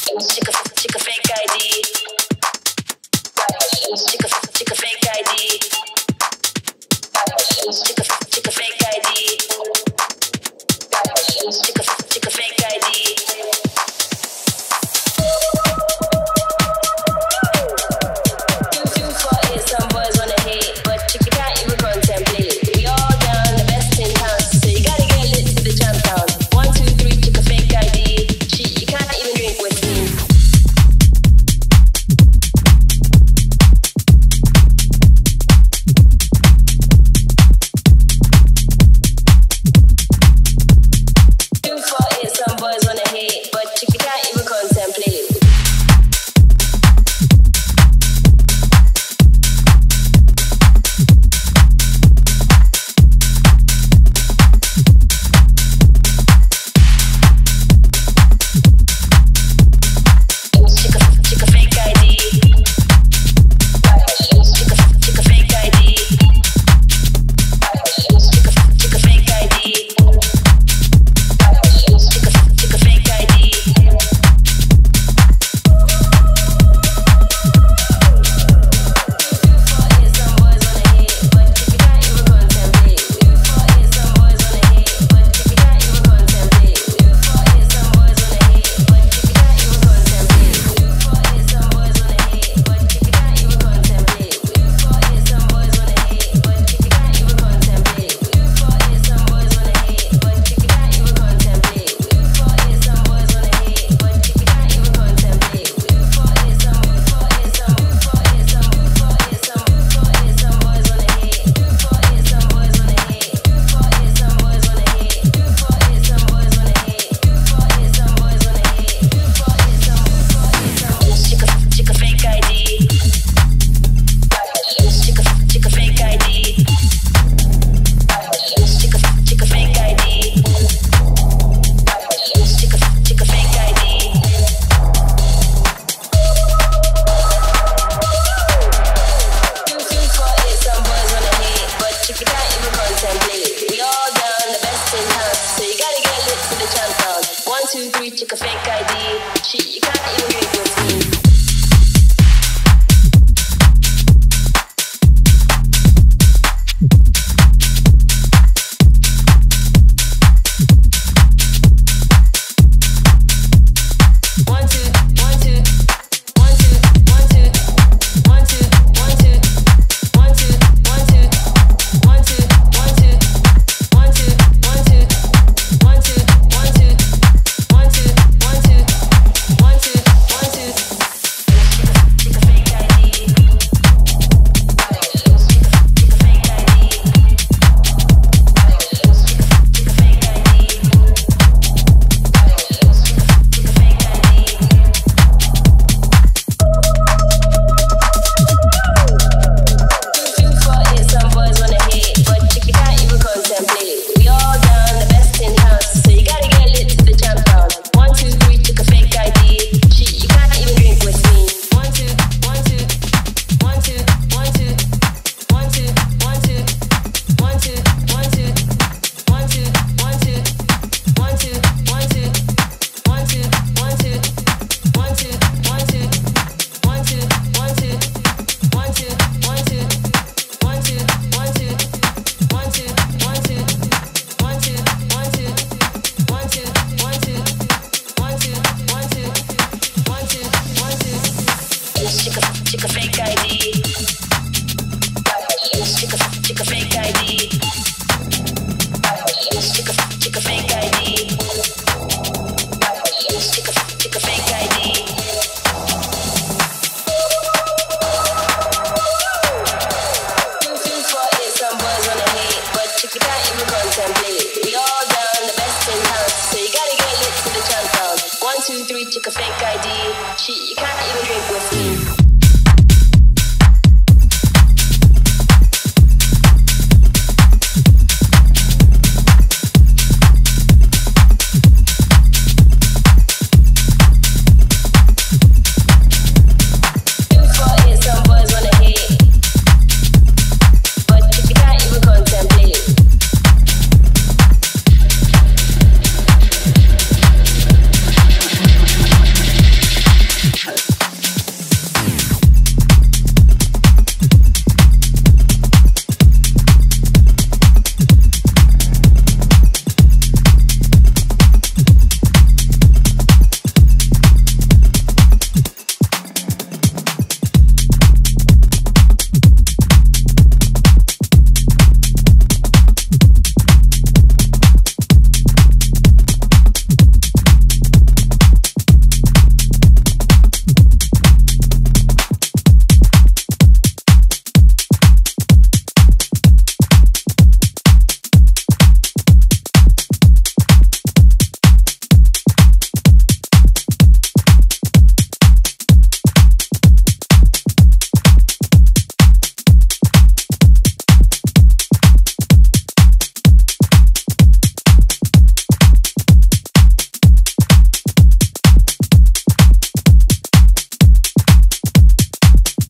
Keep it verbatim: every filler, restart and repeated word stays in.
Chick a, chick a fake I D. Chick a, chick a fake I D. Chick a, chick a fake I D. Chick a, chick a fake I D. Chick a fake I D. Shit, you can't even drink with me. Chick a fake I D. Chick a, chick a fake I D. Chick a, chick a fake I D. Chick a, chick a fake I D. Two, two, four, eight, some boys wanna hate, but chick you can't even contemplate. We all down, the best in house, so you gotta get lit to the champ sound. One, two, three, chick a fake I D. Shit, you can't even drink with me.